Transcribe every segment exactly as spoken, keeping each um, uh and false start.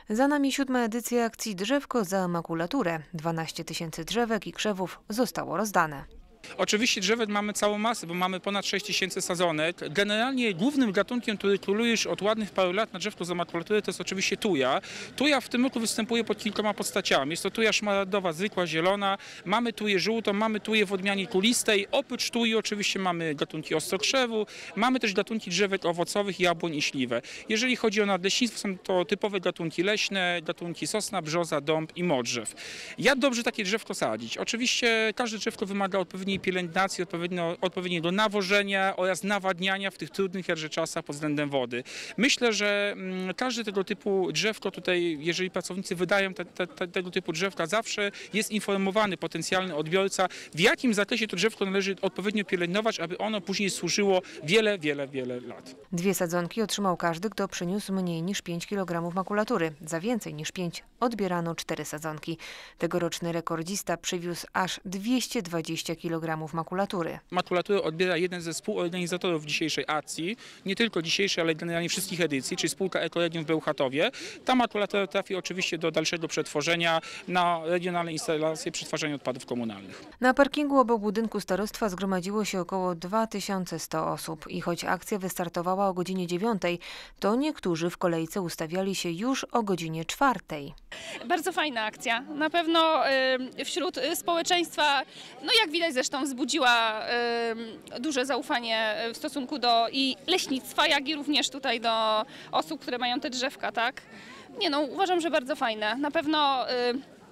Za nami siódma edycja akcji Drzewko za makulaturę. dwanaście tysięcy drzewek i krzewów zostało rozdane. Oczywiście drzewek mamy całą masę, bo mamy ponad sześć tysięcy sadzonek. Generalnie głównym gatunkiem, który króluje już od ładnych paru lat na drzewko za makulaturę, to jest oczywiście tuja. Tuja w tym roku występuje pod kilkoma postaciami. Jest to tuja szmaragdowa, zwykła, zielona. Mamy tuję żółtą, mamy tuję w odmianie kulistej. Oprócz tuji oczywiście mamy gatunki ostrokrzewu, mamy też gatunki drzewek owocowych, jabłoń i śliwę. Jeżeli chodzi o nadleśnictwo, są to typowe gatunki leśne, gatunki sosna, brzoza, dąb i modrzew. Jak dobrze takie drzewko sadzić? Oczywiście każde drzewko wymaga odpowiedniej pielęgnacji, odpowiednio, odpowiedniego nawożenia oraz nawadniania w tych trudnych jakże czasach pod względem wody. Myślę, że mm, każde tego typu drzewko tutaj, jeżeli pracownicy wydają te, te, te, tego typu drzewka, zawsze jest informowany potencjalny odbiorca, w jakim zakresie to drzewko należy odpowiednio pielęgnować, aby ono później służyło wiele, wiele, wiele lat. Dwie sadzonki otrzymał każdy, kto przyniósł mniej niż pięć kilogramów makulatury. Za więcej niż pięć odbierano cztery sadzonki. Tegoroczny rekordzista przywiózł aż dwieście dwadzieścia kilogramów makulatury. Makulaturę odbiera jeden ze współorganizatorów dzisiejszej akcji, nie tylko dzisiejszej, ale generalnie wszystkich edycji, czyli spółka Ekoregion w Bełchatowie. Ta makulatura trafi oczywiście do dalszego przetworzenia na regionalne instalacje przetwarzania odpadów komunalnych. Na parkingu obok budynku starostwa zgromadziło się około dwa tysiące sto osób i choć akcja wystartowała o godzinie dziewiątej, to niektórzy w kolejce ustawiali się już o godzinie czwartej. Bardzo fajna akcja. Na pewno y, wśród społeczeństwa, no jak widać zresztą, wzbudziła y, duże zaufanie w stosunku do i leśnictwa, jak i również tutaj do osób, które mają te drzewka, tak? Nie no, uważam, że bardzo fajne. Na pewno y,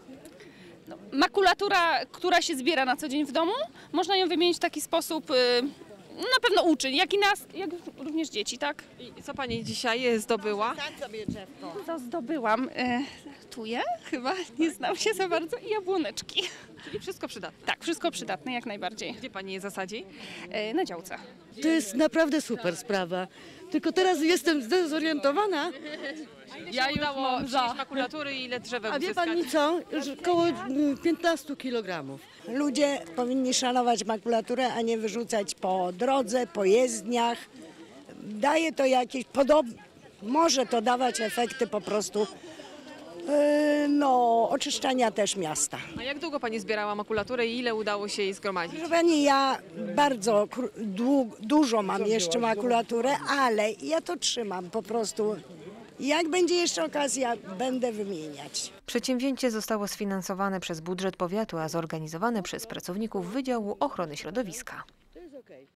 no, makulatura, która się zbiera na co dzień w domu, można ją wymienić w taki sposób, y, na pewno uczy, jak i nas, jak również dzieci, tak? I co pani dzisiaj zdobyła? Co zdobyłam? Y, tuje? Chyba nie znam się za bardzo i jabłoneczki. Czyli wszystko przydatne. Tak, wszystko przydatne, jak najbardziej. Gdzie pani je zasadzi? Y, na działce. To jest naprawdę super sprawa. Tylko teraz jestem zdezorientowana. Ja już udało przynieść makulatury i ile drzewek A wie uzyskać? pani co? Już około mm, piętnaście kilogramów. Ludzie powinni szanować makulaturę, a nie wyrzucać po drodze, po jezdniach. Daje to jakieś podobne, może to dawać efekty po prostu yy, no, oczyszczania też miasta. A jak długo pani zbierała makulaturę i ile udało się jej zgromadzić? Proszę pani, ja bardzo kró- dług, dużo mam jeszcze makulaturę, ale ja to trzymam po prostu. Jak będzie jeszcze okazja, będę wymieniać. Przedsięwzięcie zostało sfinansowane przez budżet powiatu, a zorganizowane przez pracowników Wydziału Ochrony Środowiska.